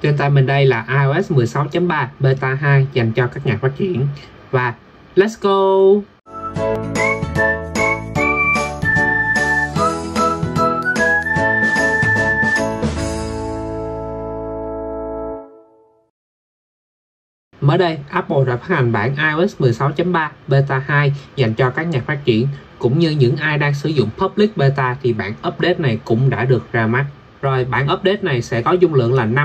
Trên tay mình đây là iOS 16.3 Beta 2 dành cho các nhà phát triển. Và let's go! Mới đây, Apple đã phát hành bản iOS 16.3 Beta 2 dành cho các nhà phát triển. Cũng như những ai đang sử dụng Public Beta thì bản update này cũng đã được ra mắt. Rồi, bản update này sẽ có dung lượng là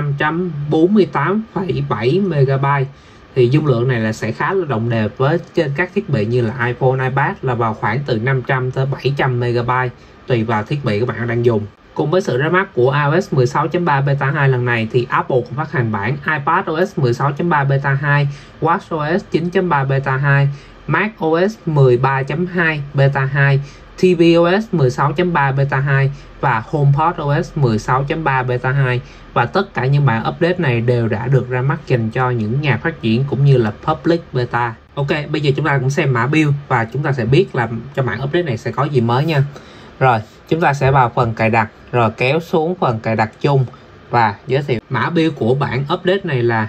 548,7 MB. Thì dung lượng này là sẽ khá là đồng đều với trên các thiết bị như là iPhone, iPad là vào khoảng từ 500 tới 700 MB tùy vào thiết bị các bạn đang dùng. Cùng với sự ra mắt của iOS 16.3 Beta 2 lần này thì Apple cũng phát hành bản iPadOS 16.3 Beta 2, watchOS 9.3 Beta 2, macOS 13.2 Beta 2, tvOS 16.3 Beta 2 và HomePodOS 16.3 Beta 2. Và tất cả những bản update này đều đã được ra mắt dành cho những nhà phát triển cũng như là Public Beta. Ok, bây giờ chúng ta cũng xem mã build và chúng ta sẽ biết là cho bản update này sẽ có gì mới nha. Rồi, chúng ta sẽ vào phần cài đặt, rồi kéo xuống phần cài đặt chung và giới thiệu. Mã build của bản update này là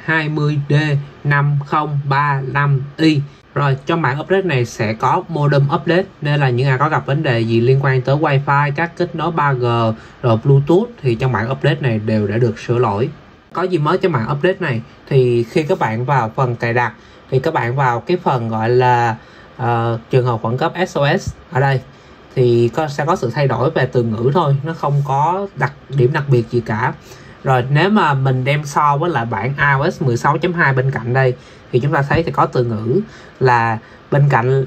20D5035i. Rồi, trong bản update này sẽ có modem update, nên là những ai có gặp vấn đề gì liên quan tới Wi-Fi, các kết nối 3G, rồi Bluetooth thì trong bản update này đều đã được sửa lỗi. Có gì mới trong bản update này thì khi các bạn vào phần cài đặt thì các bạn vào cái phần gọi là trường hợp khẩn cấp SOS ở đây thì sẽ có sự thay đổi về từ ngữ thôi, nó không có điểm đặc biệt gì cả. Rồi nếu mà mình đem so với lại bản iOS 16.2 bên cạnh đây thì chúng ta thấy thì có từ ngữ là bên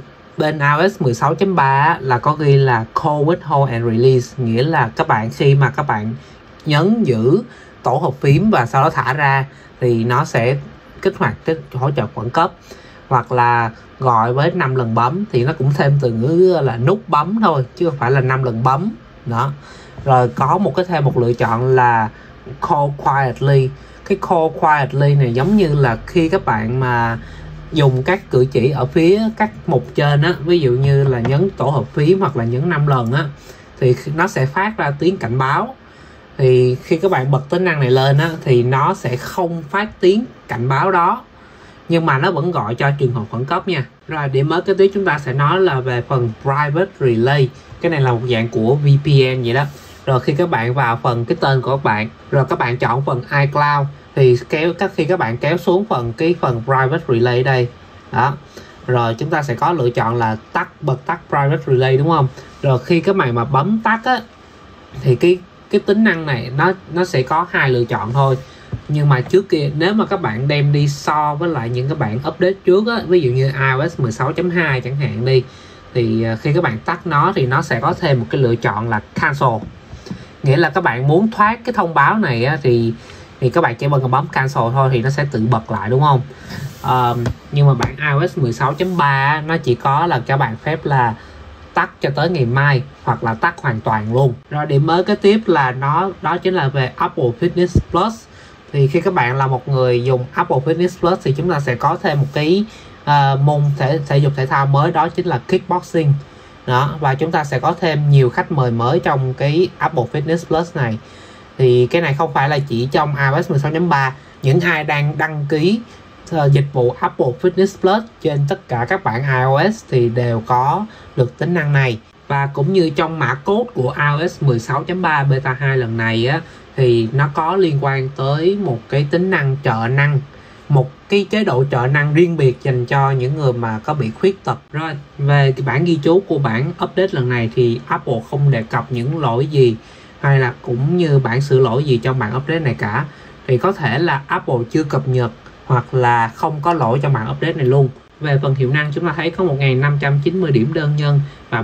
iOS 16.3 là có ghi là Call Withhold and Release, nghĩa là các bạn khi mà các bạn nhấn giữ tổ hợp phím và sau đó thả ra thì nó sẽ kích hoạt cái hỗ trợ khẩn cấp, hoặc là gọi với 5 lần bấm thì nó cũng thêm từ ngữ là nút bấm thôi chứ không phải là 5 lần bấm đó. Rồi có thêm một lựa chọn là Call Quietly. Cái Call Quietly này giống như là khi các bạn mà dùng các cử chỉ ở phía các mục trên á, ví dụ như là nhấn tổ hợp phím hoặc là nhấn 5 lần á, thì nó sẽ phát ra tiếng cảnh báo. Thì khi các bạn bật tính năng này lên á thì nó sẽ không phát tiếng cảnh báo đó, nhưng mà nó vẫn gọi cho trường hợp khẩn cấp nha. Rồi điểm mới kế tiếp chúng ta sẽ nói là về phần Private Relay. Cái này là một dạng của VPN vậy đó. Rồi khi các bạn vào phần cái tên của các bạn, rồi các bạn chọn phần iCloud thì khi các bạn kéo xuống phần Private Relay đây đó, rồi chúng ta sẽ có lựa chọn là bật tắt Private Relay, đúng không? Rồi khi các bạn mà bấm tắt á thì cái tính năng này nó sẽ có hai lựa chọn thôi. Nhưng mà trước kia nếu mà các bạn đem đi so với lại những cái bản update trước á, ví dụ như iOS 16.2 chẳng hạn đi, thì khi các bạn tắt nó thì nó sẽ có thêm một cái lựa chọn là cancel. Nghĩa là các bạn muốn thoát cái thông báo này á, thì các bạn chỉ bấm cancel thôi thì nó sẽ tự bật lại, đúng không? Nhưng mà bản iOS 16.3 nó chỉ có là các bạn phép là tắt cho tới ngày mai hoặc là tắt hoàn toàn luôn. Rồi điểm mới kế tiếp là đó chính là về Apple Fitness Plus. Thì khi các bạn là một người dùng Apple Fitness Plus thì chúng ta sẽ có thêm một cái môn thể dục thể thao mới, đó chính là kickboxing đó. Và chúng ta sẽ có thêm nhiều khách mời mới trong cái Apple Fitness Plus này. Thì cái này không phải là chỉ trong iOS 16.3, những ai đang đăng ký dịch vụ Apple Fitness Plus trên tất cả các bản iOS thì đều có được tính năng này. Và cũng như trong mã code của iOS 16.3 Beta 2 lần này á, thì nó có liên quan tới một cái tính năng trợ năng, một cái chế độ trợ năng riêng biệt dành cho những người mà có bị khuyết tật. Rồi về cái bản ghi chú của bản update lần này thì Apple không đề cập những lỗi gì hay là cũng như bản sửa lỗi gì trong bản update này cả. Thì có thể là Apple chưa cập nhật hoặc là không có lỗi trong bản update này luôn. Về phần hiệu năng chúng ta thấy có 1.590 điểm đơn nhân và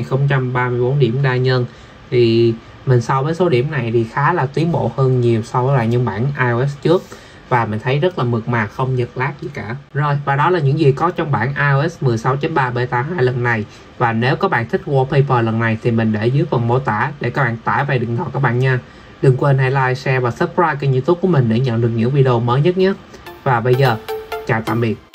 4.034 điểm đa nhân. Thì mình so với số điểm này thì khá là tiến bộ hơn nhiều so với lại những bản iOS trước. Và mình thấy rất là mượt mà, không giật lag gì cả. Rồi, và đó là những gì có trong bản iOS 16.3 Beta 2 lần này. Và nếu các bạn thích wallpaper lần này thì mình để dưới phần mô tả để các bạn tải về điện thoại các bạn nha. Đừng quên hãy like, share và subscribe kênh YouTube của mình để nhận được những video mới nhất nhé. Và bây giờ, chào tạm biệt.